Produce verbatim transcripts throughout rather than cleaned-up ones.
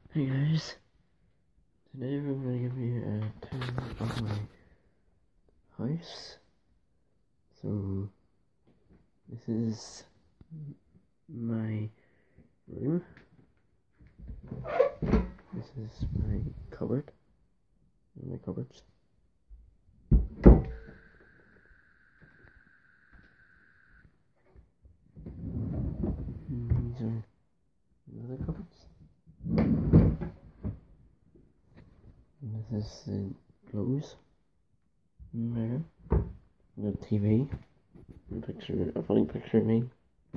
Hey guys, today we're going to give you a tour of my house. So, this is my room. This is my cupboard. My cupboards. And these are the other cupboards. And this is the clothes. There. The T V. A picture, a funny picture of me.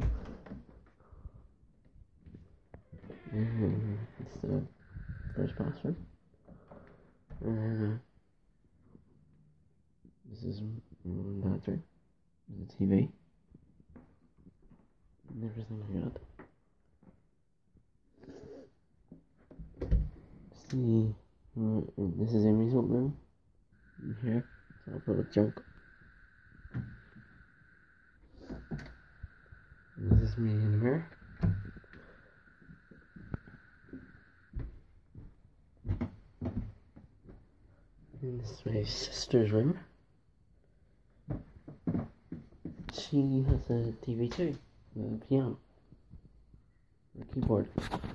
And it's the first bathroom. Uh, this is my bathroom. The T V. And everything I got. See, uh, this is Amy's old room. In here, so I'll put a junk. And this is me in the mirror. And this is my sister's room. She has a T V too, a piano, a keyboard.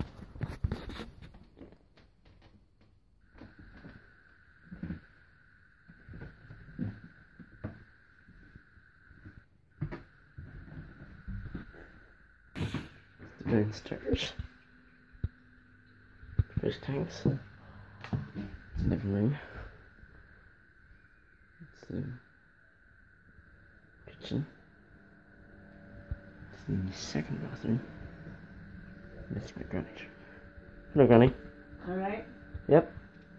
Downstairs. Fish tanks. Living room. It's the kitchen. It's the second bathroom. That's my granny. Hello, Granny. Alright. Yep.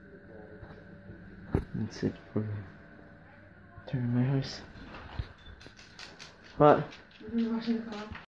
That's it for touring my house. What? We're washing the car.